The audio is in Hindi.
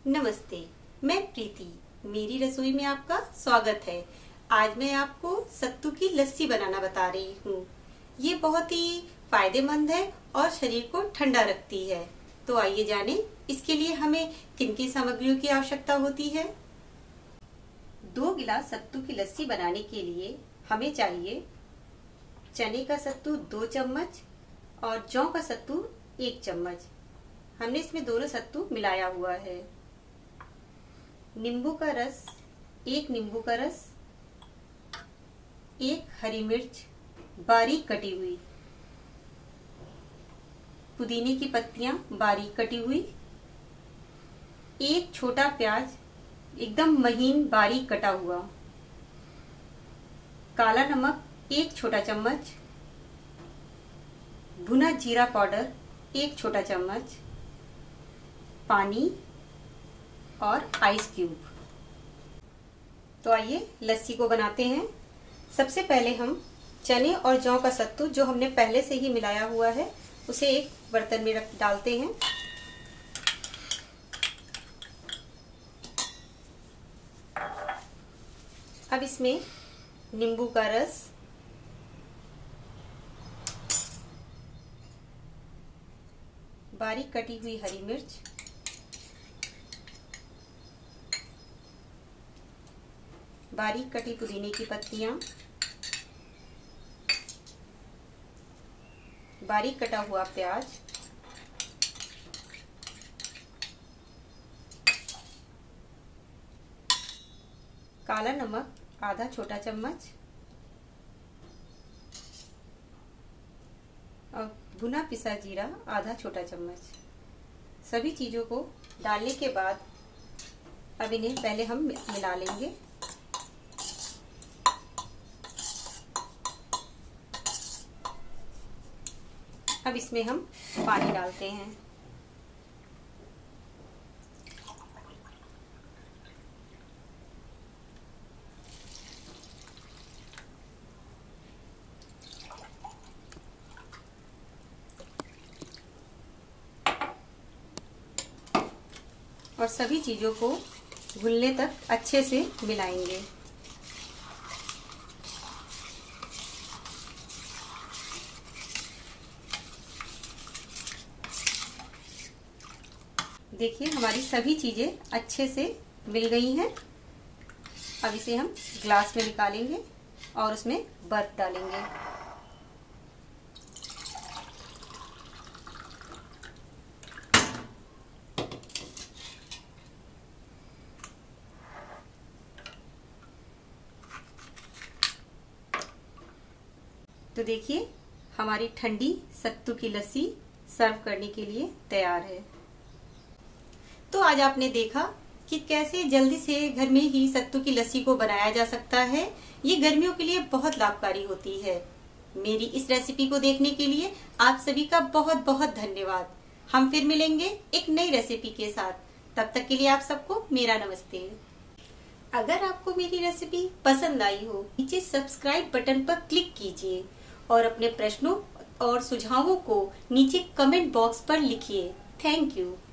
नमस्ते, मैं प्रीति। मेरी रसोई में आपका स्वागत है। आज मैं आपको सत्तू की लस्सी बनाना बता रही हूँ। ये बहुत ही फायदेमंद है और शरीर को ठंडा रखती है। तो आइए जानें इसके लिए हमें किन किन सामग्रियों की आवश्यकता होती है। 2 गिलास सत्तू की लस्सी बनाने के लिए हमें चाहिए चने का सत्तू 2 चम्मच और जौ का सत्तू 1 चम्मच। हमने इसमें दोनों सत्तू मिलाया हुआ है। नींबू का रस 1 नींबू का रस, 1 हरी मिर्च बारीक कटी हुई, पुदीने की पत्तियां बारीक कटी हुई, 1 छोटा प्याज एकदम महीन बारीक कटा हुआ, काला नमक 1 छोटा चम्मच, भुना जीरा पाउडर 1 छोटा चम्मच, पानी और आइस क्यूब। तो आइए लस्सी को बनाते हैं। सबसे पहले हम चने और जौ का सत्तू जो हमने पहले से ही मिलाया हुआ है उसे एक बर्तन में डालते हैं। अब इसमें नींबू का रस, बारीक कटी हुई हरी मिर्च, बारीक कटी पुदीने की पत्तियां, बारीक कटा हुआ प्याज, काला नमक आधा छोटा चम्मच और भुना पिसा जीरा आधा छोटा चम्मच। सभी चीजों को डालने के बाद अब इन्हें पहले हम मिला लेंगे। अब इसमें हम पानी डालते हैं। और सभी चीजों को घुलने तक अच्छे से मिलाएंगे। देखिए हमारी सभी चीजें अच्छे से मिल गई हैं। अब इसे हम ग्लास में निकालेंगे और उसमें बर्फ डालेंगे। तो देखिए हमारी ठंडी सत्तू की लस्सी सर्व करने के लिए तैयार है। तो आज आपने देखा कि कैसे जल्दी से घर में ही सत्तू की लस्सी को बनाया जा सकता है। ये गर्मियों के लिए बहुत लाभकारी होती है। मेरी इस रेसिपी को देखने के लिए आप सभी का बहुत बहुत धन्यवाद। हम फिर मिलेंगे एक नई रेसिपी के साथ। तब तक के लिए आप सबको मेरा नमस्ते। अगर आपको मेरी रेसिपी पसंद आई हो, नीचे सब्सक्राइब बटन पर क्लिक कीजिए और अपने प्रश्नों और सुझावों को नीचे कमेंट बॉक्स पर लिखिए। Thank you.